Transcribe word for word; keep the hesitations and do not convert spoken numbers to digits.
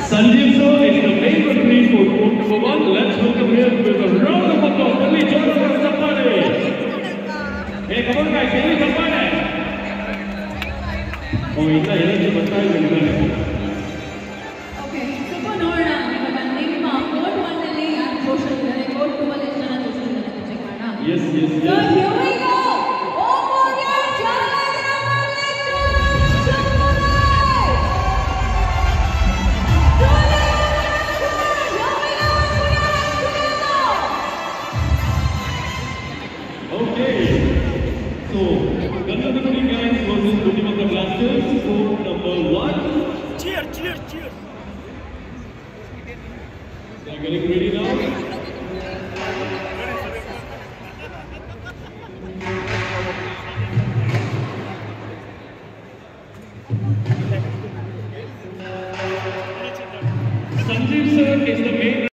Sanjeev sir is the main referee for court number one. Let's welcome him with a round of applause. Let me join us the party. Hey, come on guys, can you come on? Oh, it's a energy battle. Okay, so for Nora, name court one ಅಲ್ಲಿ ಯಾರು social ಇದ್ದಾರೆ, court two ಅಲ್ಲಿ ಎಷ್ಟು ಜನ social ಇದ್ದಾರೆ check ಮಾಡೋಣ. Yes, yes, yes. So here we go. Okay, so Gangadhamani guys versus Budimanga Blasters, court number one. Cheer, cheer, cheer. They're getting ready now. Sanjeev sir is the main